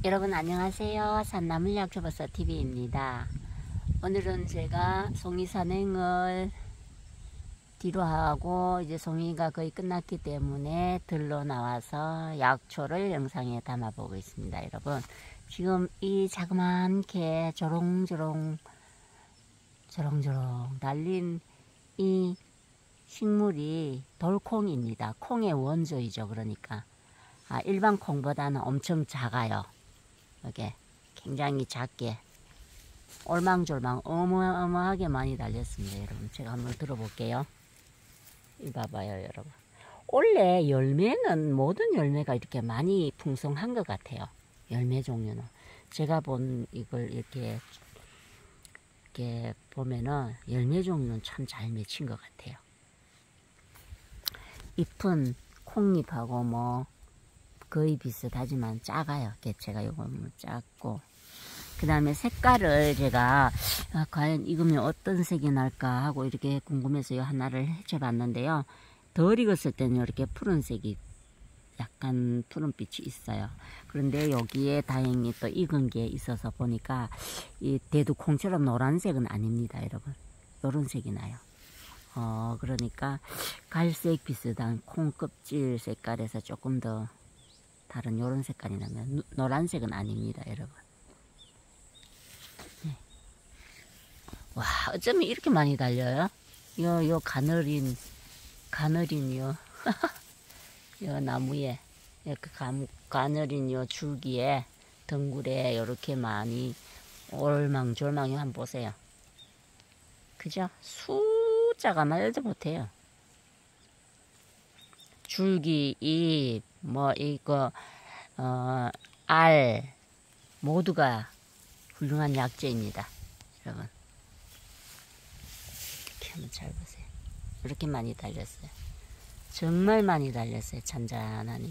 여러분 안녕하세요. 산나물약초버섯 TV입니다. 오늘은 제가 송이 산행을 뒤로 하고 이제 송이가 거의 끝났기 때문에 들러 나와서 약초를 영상에 담아 보고 있습니다. 여러분 지금 이 자그만게 조롱조롱 달린 이 식물이 돌콩입니다. 콩의 원조이죠. 그러니까 일반 콩보다는 엄청 작아요. 이게 굉장히 작게 올망졸망 어마어마하게 많이 달렸습니다. 여러분 제가 한번 들어볼게요. 이 봐봐요 여러분. 원래 열매는 모든 열매가 이렇게 많이 풍성한 것 같아요. 열매 종류는 제가 본 이걸 이렇게 보면은 열매 종류는 참 잘 맺힌 것 같아요. 잎은 콩잎하고 뭐 거의 비슷하지만 작아요. 개체가 요거는 작고, 그 다음에 색깔을 제가 과연 익으면 어떤 색이 날까 하고 이렇게 궁금해서 하나를 해쳐 봤는데요. 덜 익었을 때는 이렇게 푸른색이 약간 푸른빛이 있어요. 그런데 여기에 다행히 또 익은 게 있어서 보니까 이 대두콩처럼 노란색은 아닙니다. 여러분 요런 색이 나요. 그러니까 갈색 비슷한 콩 껍질 색깔에서 조금 더 다른 요런 색깔이 나면 노란색은 아닙니다. 여러분. 네. 와 어쩌면 이렇게 많이 달려요. 요 가늘인 요 나무에 가늘인 요 줄기에 덩굴에 요렇게 많이 올망졸망이 한번 보세요. 그죠? 숫자가 말도 못해요. 줄기, 잎, 뭐 이거 알 모두가 훌륭한 약재입니다. 여러분 이렇게 한번 잘 보세요. 이렇게 많이 달렸어요. 정말 많이 달렸어요. 잔잔하니.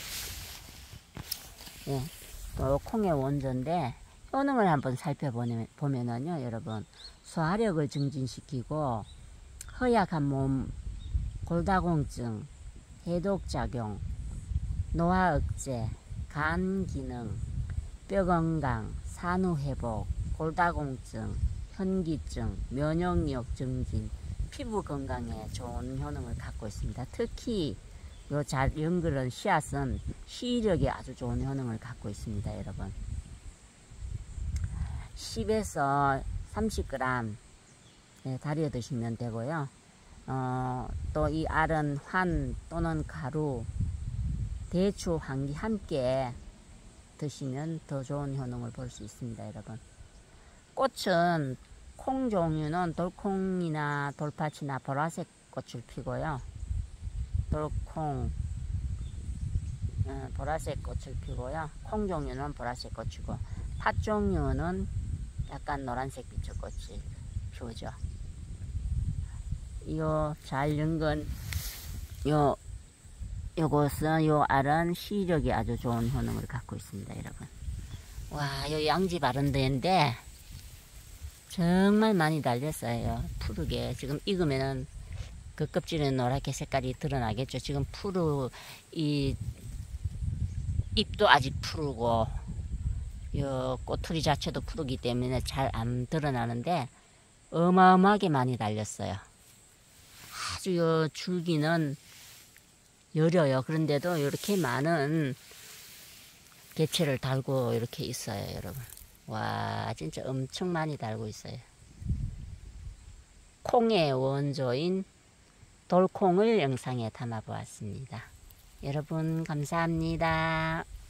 예, 또 콩의 원조인데 효능을 한번 살펴보면은요 여러분, 소화력을 증진시키고 허약한 몸, 골다공증, 해독작용, 노화 억제, 간 기능, 뼈 건강, 산후회복, 골다공증, 현기증, 면역력 증진, 피부 건강에 좋은 효능을 갖고 있습니다. 특히 요 잘 연그른 씨앗은 시력에 아주 좋은 효능을 갖고 있습니다. 여러분 10에서 30g 달여 드시면 되고요. 또 이 알은 환 또는 가루, 대추, 황기 함께 드시면 더 좋은 효능을 볼 수 있습니다. 여러분 꽃은 콩 종류는 돌콩이나 돌파치나 보라색 꽃을 피고요. 돌콩 보라색 꽃을 피고요. 콩 종류는 보라색 꽃이고 팥 종류는 약간 노란색 빛의 꽃이 피우죠. 요 잘 연근 요것은 요 알은 시력이 아주 좋은 효능을 갖고 있습니다. 여러분 와, 요 양지 바른 데인데 정말 많이 달렸어요. 푸르게 지금 익으면은 그 껍질에 노랗게 색깔이 드러나겠죠. 지금 이 잎도 아직 푸르고 요 꼬투리 자체도 푸르기 때문에 잘 안 드러나는데 어마어마하게 많이 달렸어요. 아주 요 줄기는 여려요. 그런데도 이렇게 많은 개체를 달고 이렇게 있어요. 여러분 와 진짜 엄청 많이 달고 있어요. 콩의 원조인 돌콩을 영상에 담아 보았습니다. 여러분 감사합니다.